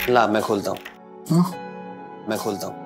ला मैं खोलता हूँ। मैं खोलता हूँ।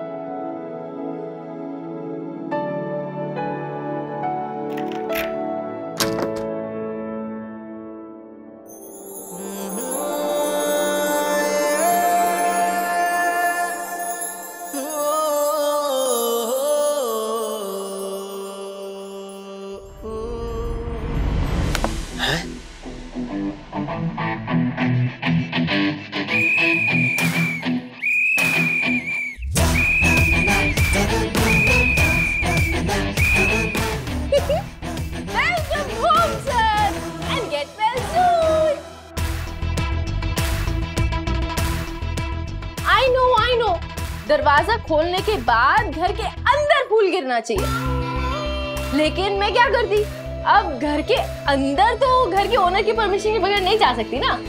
दरवाजा खोलने के बाद घर के अंदर फूल गिरना चाहिए, लेकिन मैं क्या करती, अब घर के अंदर तो घर के ओनर की परमिशन के बगैर नहीं जा सकती ना।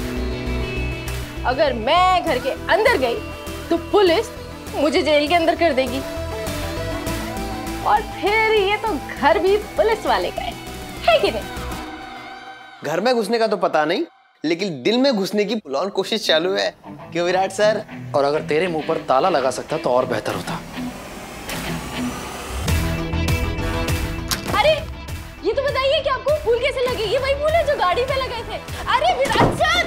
अगर मैं घर के अंदर गई तो पुलिस मुझे जेल के अंदर कर देगी, और फिर ये तो घर भी पुलिस वाले का है कि नहीं? घर में घुसने का तो पता नहीं, लेकिन दिल में घुसने की फुल ऑन कोशिश चालू है। क्यों विराट सर? और अगर तेरे मुंह पर ताला लगा सकता तो और बेहतर होता। अरे ये तो बताइए कि आपको फूल कैसे लगे? ये वही फूल है जो गाड़ी पे लगे थे। अरे विराट सर!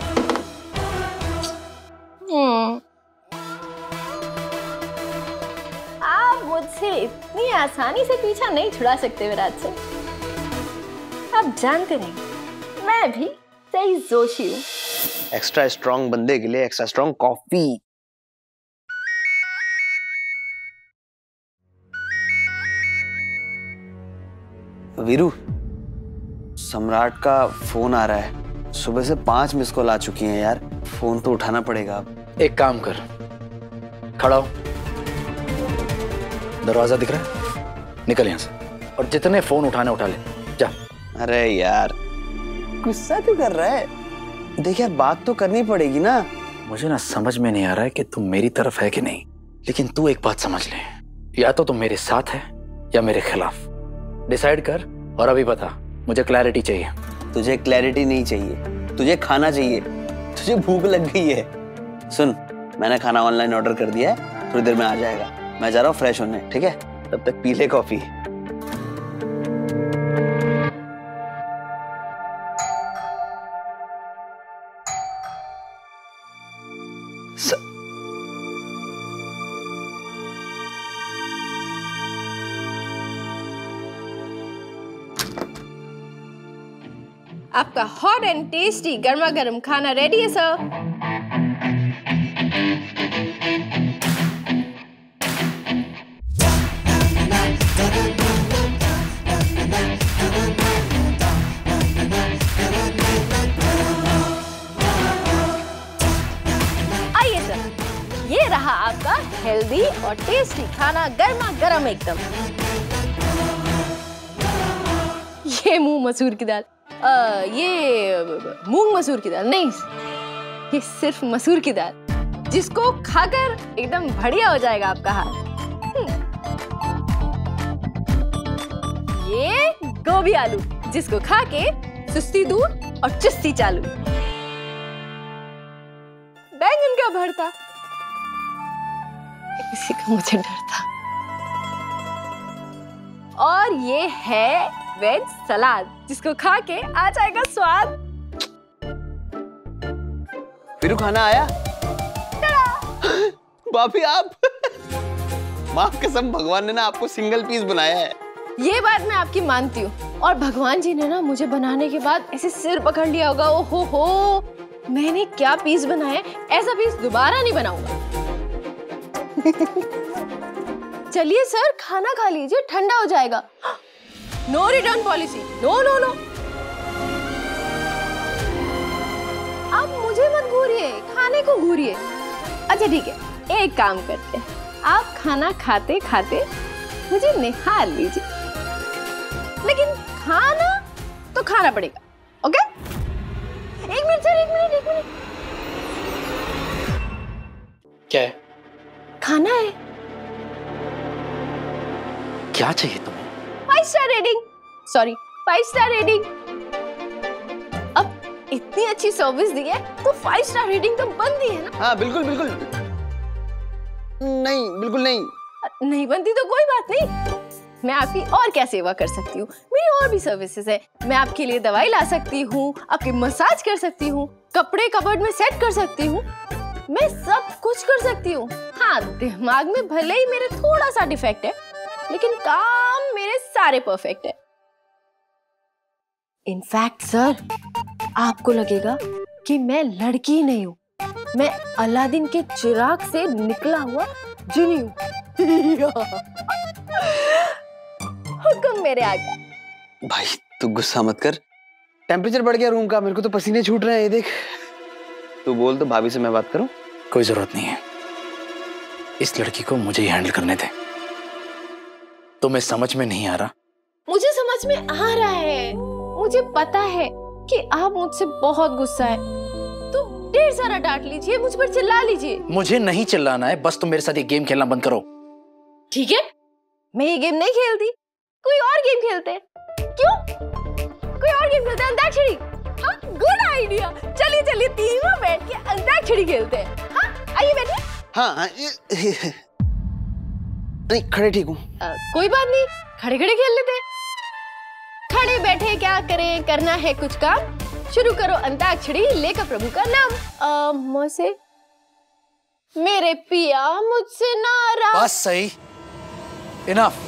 आप मुझसे इतनी आसानी से पीछा नहीं छुड़ा सकते विराट सर। आप जानते नहीं, मैं भी सही जोशी हूँ। एक्स्ट्रा स्ट्रॉन्ग बंदे के लिए एक्स्ट्रा स्ट्रॉन्ग कॉफी। वीरू, सम्राट का फोन आ रहा है। सुबह से 5 मिस कॉल आ चुकी हैं यार। फोन तो उठाना पड़ेगा अब। एक काम कर, खड़ा हो, दरवाजा दिख रहा है, निकल यहाँ से, और जितने फोन उठाने उठा ले, जा। अरे यार गुस्सा क्यों कर रहा है? देख यार, बात तो करनी पड़ेगी ना। मुझे ना समझ में नहीं आ रहा है कि तुम मेरी तरफ है कि नहीं, लेकिन तू एक बात समझ ले, या तो तुम मेरे साथ है या मेरे खिलाफ। डिसाइड कर और अभी बता, मुझे क्लैरिटी चाहिए। तुझे क्लैरिटी नहीं चाहिए, तुझे खाना चाहिए। तुझे भूख लग गई है। सुन, मैंने खाना ऑनलाइन ऑर्डर कर दिया है, थोड़ी देर में आ जाएगा। मैं जा रहा हूँ फ्रेश होने, ठीक है? तब तक पी ले कॉफी। आपका हॉट एंड टेस्टी गर्मा गर्म खाना रेडी है सर। आइए सर, ये रहा आपका हेल्दी और टेस्टी खाना, गर्मा गर्म एकदम। ये मूंग मसूर की दाल, ये मूंग मसूर की दाल नहीं, ये सिर्फ मसूर की दाल, जिसको खाकर एकदम बढ़िया हो जाएगा आपका हाल। ये गोभी आलू, जिसको खा के सुस्ती दूर और चुस्ती चालू। बैंगन का भरता, किसी का मुझे डर था। और ये है वेज सलाद, जिसको खा के आ जाएगा स्वाद। फिर खाना आया? भाभी आप मां कसम, भगवान ने ना आपको सिंगल पीस बनाया है। ये बात मैं आपकी मानती हूँ, और भगवान जी ने ना मुझे बनाने के बाद ऐसे सिर पकड़ लिया होगा, ओहो हो मैंने क्या पीस बनाया, ऐसा पीस दोबारा नहीं बनाऊंगा। चलिए सर, खाना खा लीजिए, ठंडा हो जाएगा। No return policy, no no no. आप मुझे मत घूरिए, खाने को घूरिए। अच्छा ठीक है, एक काम करते हैं, आप खाना खाते खाते मुझे निहार लीजिए, लेकिन खाना तो खाना पड़ेगा, ओके? एक मिनट सर, एक मिनट। क्या है? खाना है। क्या चाहिए तुम्हें? 5 star rating, sorry 5 star rating. अब इतनी अच्छी सर्विस दी है तो 5 स्टार रेटिंग तो बनती है ना। हाँ बिल्कुल बिल्कुल। नहीं बिल्कुल नहीं। नहीं बनती तो कोई बात नहीं, मैं आपकी और क्या सेवा कर सकती हूँ। मेरी और भी सर्विसेज है। मैं आपके लिए दवाई ला सकती हूँ, आपकी मसाज कर सकती हूँ, कपड़े कबर्ड में सेट कर सकती हूँ, मैं सब कुछ कर सकती हूँ। हाँ, दिमाग में भले ही मेरे थोड़ा सा डिफेक्ट है, लेकिन काम मेरे सारे परफेक्ट है। इनफैक्ट सर, आपको लगेगा कि मैं लड़की ही नहीं हूँ, मैं अलादीन के चिराग से निकला हुआ जिनी हूँ। हुक्म मेरे आका। भाई तू गुस्सा मत कर, टेम्परेचर बढ़ गया रूम का, मेरे को तो पसीने छूट रहे हैं, ये देख। तू बोल तो भाभी से मैं बात करूं? कोई जरूरत नहीं है, इस लड़की को मुझे ही हैंडल करने दे। तुम्हें समझ में नहीं आ रहा? मुझे समझ में आ रहा है, मुझे पता है कि आप मुझसे बहुत गुस्सा है, तो ढेर सारा डांट लीजिए, मुझ पर चिल्ला लीजिए। मुझे नहीं चिल्लाना है, बस तुम मेरे साथ ये गेम खेलना बंद करो। ठीक है, मैं ये गेम नहीं खेलती, कोई और गेम खेलते हैं। क्यों? कोई और गेम खेलते हैं, अंताक्षरी। हाँ, गुड आइडिया। चलिए चलिए तीनों बैठ के अंताक्षरी खेलते हैं। हाँ, आइए बैठिए। हाँ नहीं, खड़े ठीक हूँ। कोई बात नहीं, खड़े खड़े खेल लेते हैं। खड़े बैठे क्या करें, करना है कुछ काम। शुरू करो अंताक्षरी, लेकर प्रभु का नाम। मुझसे मेरे पिया मुझसे नाराज। बस सही, इनफ।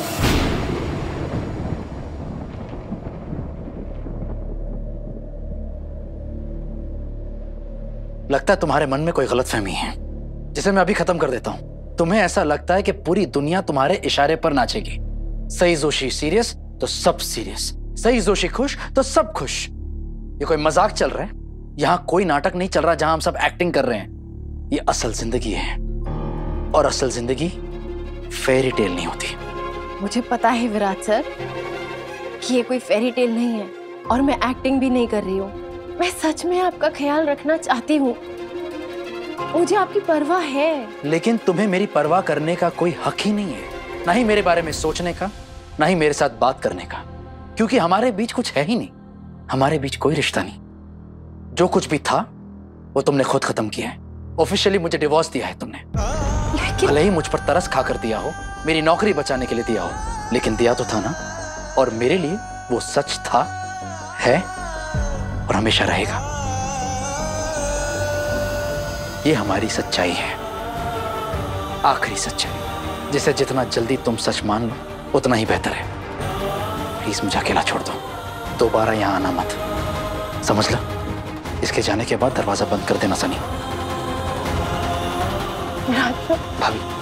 लगता है तुम्हारे मन में कोई गलतफहमी है, जिसे मैं अभी खत्म कर देता हूं। तुम्हें ऐसा लगता है कि पूरी दुनिया तुम्हारे इशारे पर नाचेगी। सई जोशी सीरियस तो सब सीरियस, सई जोशी खुश तो सब खुश। ये कोई मजाक चल रहा है? यहां कोई नाटक नहीं चल रहा जहां हम सब एक्टिंग कर रहे हैं। ये असल जिंदगी है, और असल जिंदगी फेरी टेल नहीं होती। मुझे पता है विराट सर कि ये कोई फेरी टेल नहीं है, और मैं एक्टिंग भी नहीं कर रही हूँ। मैं सच में आपका ख्याल रखना चाहती हूँ, मुझे आपकी परवाह है। लेकिन तुम्हें मेरी परवाह करने का कोई हक ही नहीं है, ना ही मेरे बारे में सोचने का, ना ही मेरे साथ बात करने का, क्योंकि हमारे बीच कुछ है ही नहीं। हमारे बीच कोई रिश्ता नहीं। जो कुछ भी था वो तुमने खुद खत्म किया है। ऑफिशियली मुझे डिवोर्स दिया है तुमने। भले ही मुझ पर तरस खाकर दिया हो, मेरी नौकरी बचाने के लिए दिया हो, लेकिन दिया तो था ना। और मेरे लिए वो सच था, है और हमेशा रहेगा। ये हमारी सच्चाई है, आखिरी सच्चाई, जिसे जितना जल्दी तुम सच मान लो उतना ही बेहतर है। प्लीज मुझे अकेला छोड़ दो, दोबारा यहां आना मत, समझ लो। इसके जाने के बाद दरवाजा बंद कर देना सनी। विराट सर, भाभी